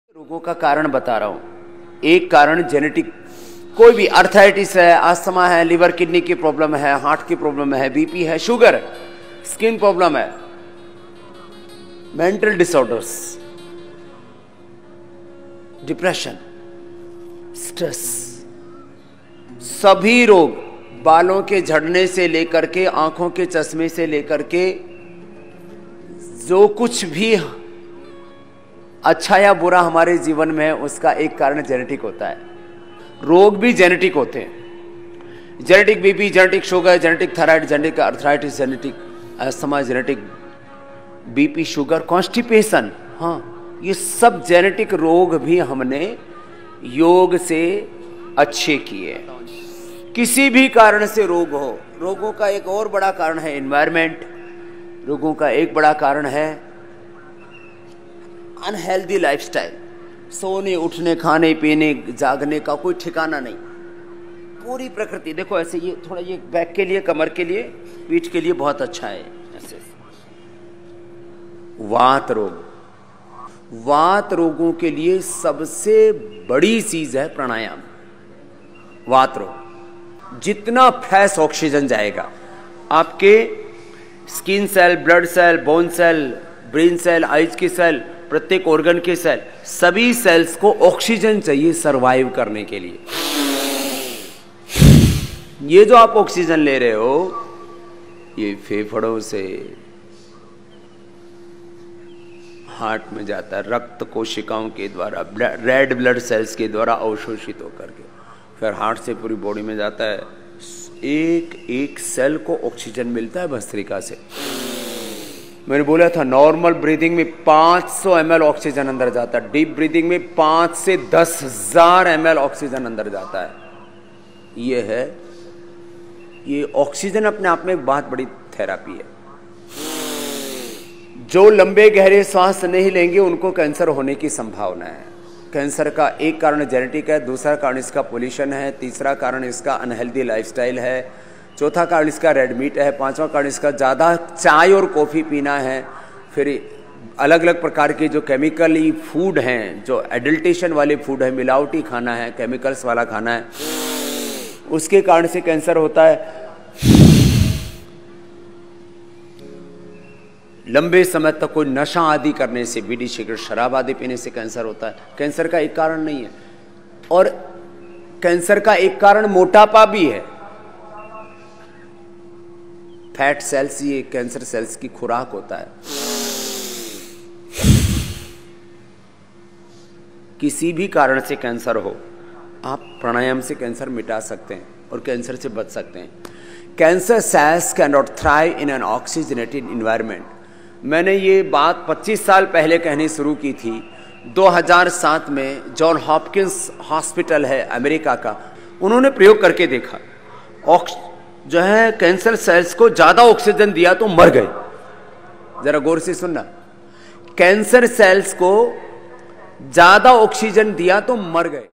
रोगों का कारण बता रहा हूं। एक कारण जेनेटिक, कोई भी अर्थराइटिस है, अस्थमा है, लिवर किडनी की प्रॉब्लम है, हार्ट की प्रॉब्लम है, बीपी है, शुगर, स्किन प्रॉब्लम है, मेंटल डिसऑर्डर्स, डिप्रेशन, स्ट्रेस, सभी रोग, बालों के झड़ने से लेकर के आंखों के चश्मे से लेकर के जो कुछ भी अच्छा या बुरा हमारे जीवन में है, उसका एक कारण जेनेटिक होता है। रोग भी जेनेटिक होते हैं। Genetic BP, genetic sugar, genetic thyroid, genetic arthritis, genetic asthma, genetic BP, sugar, constipation, हाँ, ये सब जेनेटिक रोग भी हमने योग से अच्छे किए। किसी भी कारण से रोग हो, रोगों का एक और बड़ा कारण है एनवायरनमेंट, रोगों का एक बड़ा कारण है अनहेल्दी लाइफस्टाइल। सोने, उठने, खाने, पीने, जागने का कोई ठिकाना नहीं। पूरी प्रकृति देखो ऐसे, ये थोड़ा, ये बैक के लिए, कमर के लिए, पीठ के लिए बहुत अच्छा है ऐसे। वात रोग, वात रोगों के लिए सबसे बड़ी चीज है प्राणायाम। वात रोग, जितना फ्रेश ऑक्सीजन जाएगा आपके skin cell, blood cell, bone cell, brain cell, eyes की सेल, प्रत्येक ऑर्गन के सेल, सभी सेल्स को ऑक्सीजन चाहिए सरवाइव करने के लिए। ये जो आप ऑक्सीजन ले रहे हो, ये फेफड़ों से हार्ट में जाता है, रक्त कोशिकाओं के द्वारा, रेड ब्लड सेल्स के द्वारा अवशोषित होकर के फिर हार्ट से पूरी बॉडी में जाता है। एक एक सेल को ऑक्सीजन मिलता है भस्त्रिका से। मैंने बोला था नॉर्मल ब्रीदिंग में 500 ml ऑक्सीजन अंदर जाता है, डीप ब्रीदिंग में 5 से 10,000 ml ऑक्सीजन अंदर जाता है। ये ऑक्सीजन अपने आप में एक बहुत बड़ी थेरापी है। जो लंबे गहरे सांस नहीं लेंगे उनको कैंसर होने की संभावना है। कैंसर का एक कारण जेनेटिक है, दूसरा कारण इसका पोल्यूशन है, तीसरा कारण इसका अनहेल्दी लाइफस्टाइल है, चौथा कारण इसका रेड मीट है, पांचवा कारण इसका ज़्यादा चाय और कॉफ़ी पीना है, फिर अलग अलग प्रकार के जो केमिकली फूड हैं, जो एडल्टेशन वाले फूड है, मिलावटी खाना है, केमिकल्स वाला खाना है, उसके कारण से कैंसर होता है। लंबे समय तक कोई नशा आदि करने से, बीड़ी, सिगरेट, शराब आदि पीने से कैंसर होता है। कैंसर का एक कारण नहीं है। और कैंसर का एक कारण मोटापा भी है। फैट सेल्स, ये कैंसर सेल्स की खुराक होता है। किसी भी कारण से कैंसर हो, आप प्राणायाम से कैंसर मिटा सकते हैं और कैंसर से बच सकते हैं। Cancer cells can not thrive in an oxygenated environment. मैंने ये बात 25 साल पहले कहनी शुरू की थी। 2007 में जॉन हॉपकिंस हॉस्पिटल है अमेरिका का, उन्होंने प्रयोग करके देखा, जो है कैंसर सेल्स को ज्यादा ऑक्सीजन दिया तो मर गए। जरा गौर से सुनना, कैंसर सेल्स को ज्यादा ऑक्सीजन दिया तो मर गए।